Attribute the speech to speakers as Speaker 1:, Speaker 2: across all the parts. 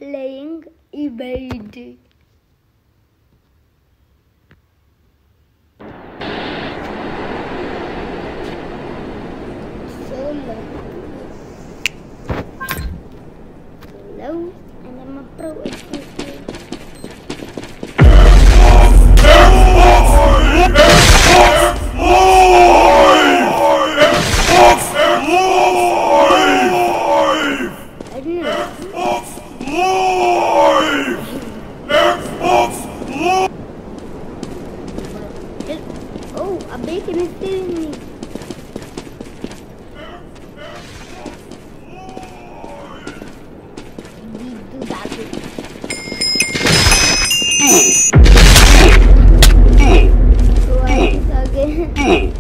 Speaker 1: playing Evade. Solo, and I'm a pro at this game. Oh, a bacon is stealing me. Do that. Twice again.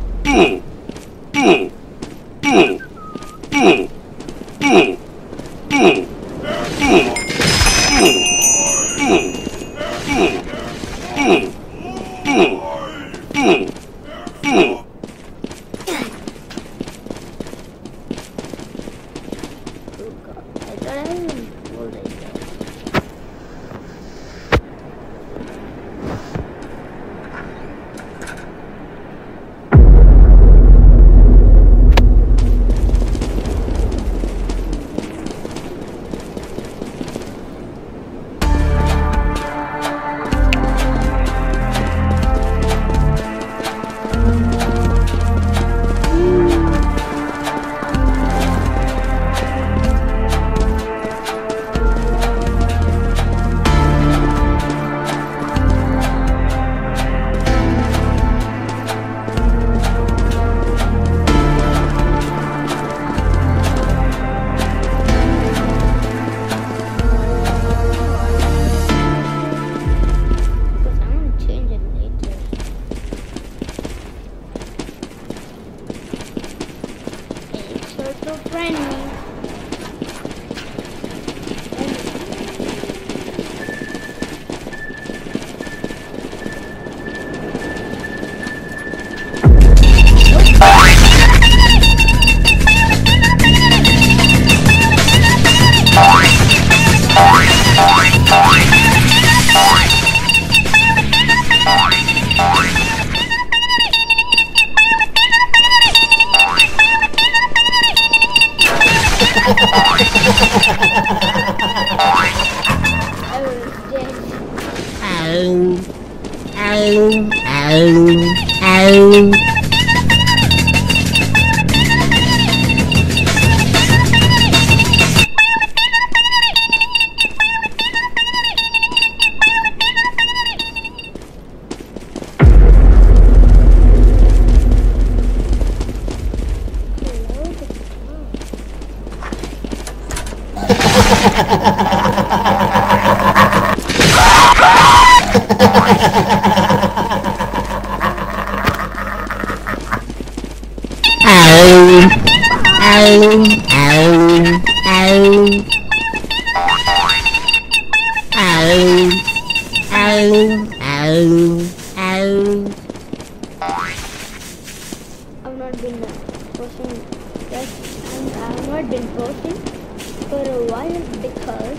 Speaker 1: I've not been posting for a while because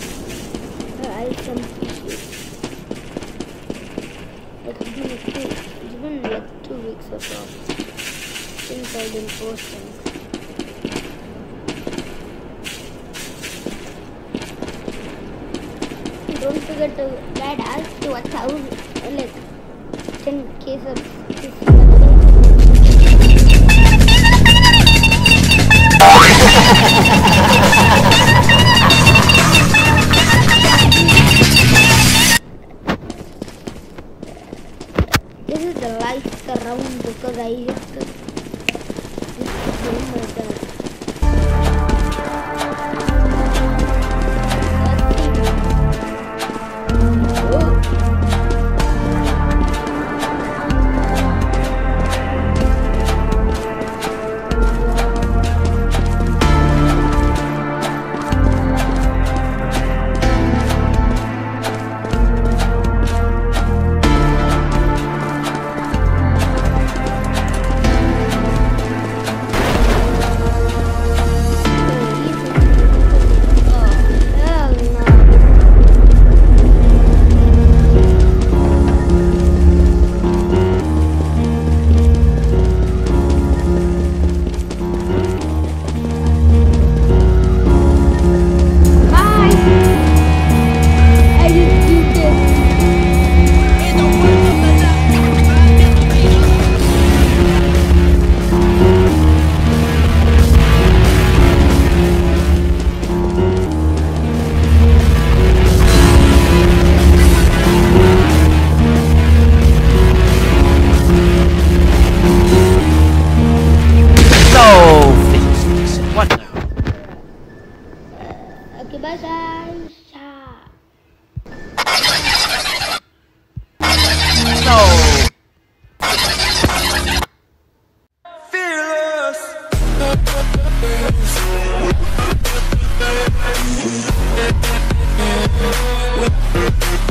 Speaker 1: I have some issues. It's been like 2 weeks or so since I've been posting. Don't forget to guide us to 1,000, like 10k subscribers. This is the lights around because I hit the bye guys.
Speaker 2: Fearless.